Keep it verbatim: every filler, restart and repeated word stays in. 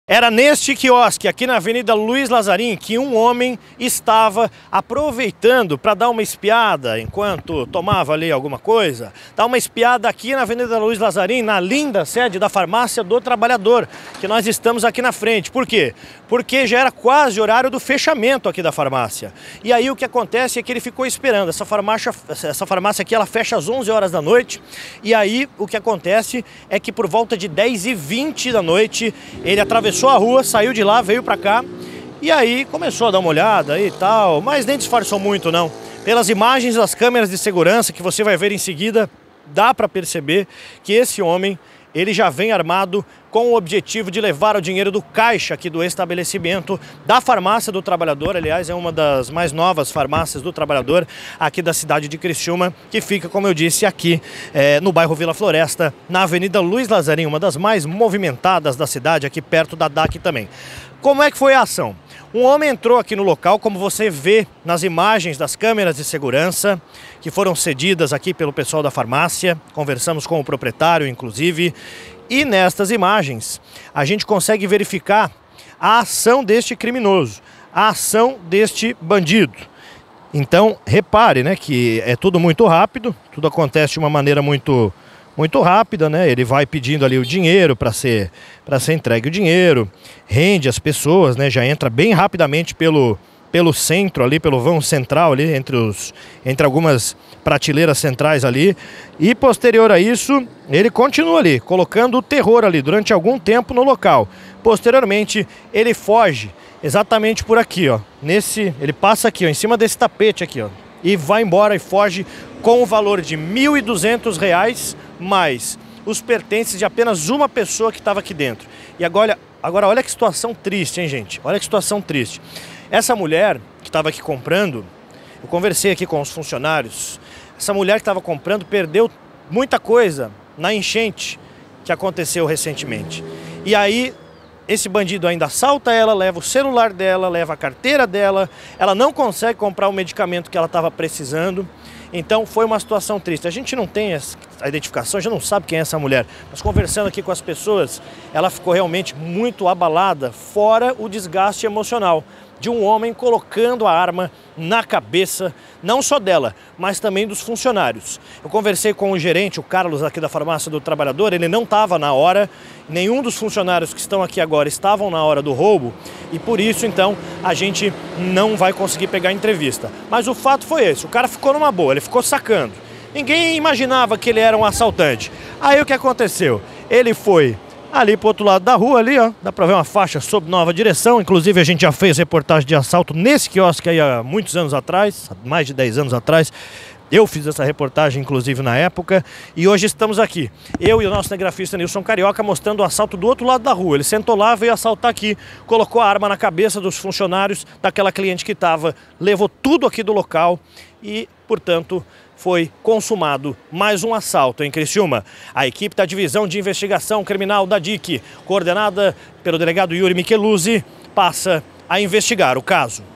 Era neste quiosque, aqui na Avenida Luiz Lazarim, que um homem estava aproveitando para dar uma espiada enquanto tomava ali alguma coisa. Dar uma espiada aqui na Avenida Luiz Lazarim, na linda sede da Farmácia do Trabalhador, que nós estamos aqui na frente. Por quê? Porque já era quase horário do fechamento aqui da farmácia. E aí o que acontece é que ele ficou esperando. Essa farmácia, essa farmácia aqui, ela fecha às onze horas da noite. E aí o que acontece é que por volta de dez e vinte da noite, ele atravessou a rua, saiu de lá, veio pra cá e aí começou a dar uma olhada e tal, mas nem disfarçou muito não. Pelas imagens das câmeras de segurança que você vai ver em seguida, dá pra perceber que esse homem, ele já vem armado com o objetivo de levar o dinheiro do caixa aqui do estabelecimento da Farmácia do Trabalhador. Aliás, é uma das mais novas farmácias do Trabalhador aqui da cidade de Criciúma, que fica, como eu disse, aqui é, no bairro Vila Floresta, na Avenida Luiz Lazarim, uma das mais movimentadas da cidade, aqui perto da D A C também. Como é que foi a ação? Um homem entrou aqui no local, como você vê nas imagens das câmeras de segurança, que foram cedidas aqui pelo pessoal da farmácia, conversamos com o proprietário, inclusive, e nestas imagens a gente consegue verificar a ação deste criminoso, a ação deste bandido. Então, repare, né, que é tudo muito rápido, tudo acontece de uma maneira muito... muito rápida, né? Ele vai pedindo ali o dinheiro para ser, para ser entregue o dinheiro, rende as pessoas, né? Já entra bem rapidamente pelo, pelo centro ali, pelo vão central ali, entre, os, entre algumas prateleiras centrais ali. E posterior a isso, ele continua ali, colocando o terror ali durante algum tempo no local. Posteriormente, ele foge exatamente por aqui, ó. Nesse, ele passa aqui, ó, em cima desse tapete aqui, ó. E vai embora e foge com o valor de mil e duzentos reais, mais os pertences de apenas uma pessoa que estava aqui dentro. E agora, agora olha que situação triste, hein, gente? Olha que situação triste. Essa mulher que estava aqui comprando, eu conversei aqui com os funcionários, essa mulher que estava comprando perdeu muita coisa na enchente que aconteceu recentemente. E aí, esse bandido ainda assalta ela, leva o celular dela, leva a carteira dela, ela não consegue comprar o medicamento que ela estava precisando. Então foi uma situação triste. A gente não tem a identificação, já não sabe quem é essa mulher. Mas conversando aqui com as pessoas, ela ficou realmente muito abalada, fora o desgaste emocional de um homem colocando a arma na cabeça, não só dela, mas também dos funcionários. Eu conversei com o gerente, o Carlos, aqui da Farmácia do Trabalhador, ele não estava na hora, nenhum dos funcionários que estão aqui agora estavam na hora do roubo, e por isso, então, a gente não vai conseguir pegar a entrevista. Mas o fato foi esse, o cara ficou numa boa, ele ficou sacando. Ninguém imaginava que ele era um assaltante. Aí o que aconteceu? Ele foi ali pro outro lado da rua, ali, ó, dá pra ver uma faixa sob nova direção. Inclusive a gente já fez reportagem de assalto nesse quiosque aí há muitos anos atrás, há mais de dez anos atrás. Eu fiz essa reportagem, inclusive, na época, e hoje estamos aqui. Eu e o nosso cinegrafista Nilson Carioca mostrando o assalto do outro lado da rua. Ele sentou lá, veio assaltar aqui, colocou a arma na cabeça dos funcionários daquela cliente que estava, levou tudo aqui do local e, portanto, foi consumado mais um assalto em Criciúma. A equipe da Divisão de Investigação Criminal da D I C, coordenada pelo delegado Yuri Micheluzzi, passa a investigar o caso.